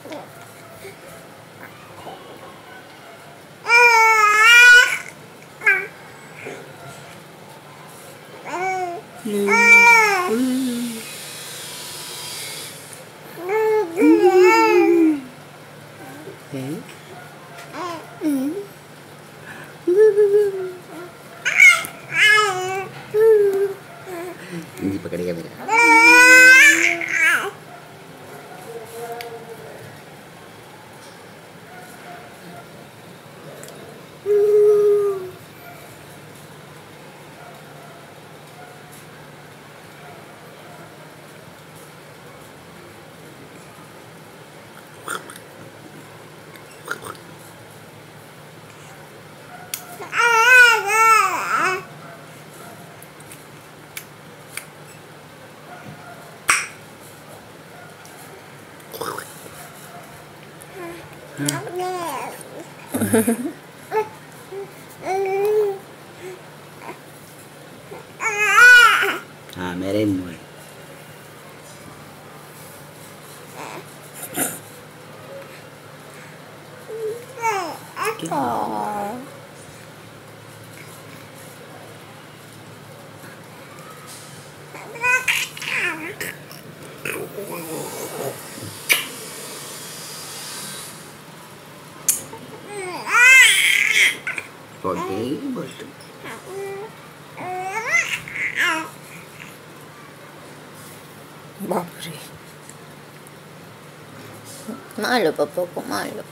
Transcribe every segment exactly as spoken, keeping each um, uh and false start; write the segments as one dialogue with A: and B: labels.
A: इंजी पकड़ेगा मेरा। हाँ मेरे मुँह बोलते बोलते
B: बाप रे, मार लो पापा को, मार लो।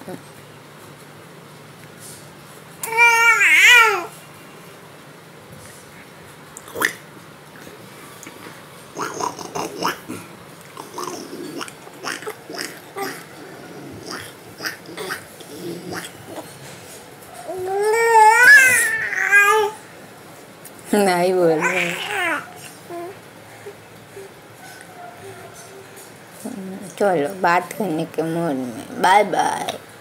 B: नहीं बोल रहे। चलो बात करने के मूड में, बाय बाय।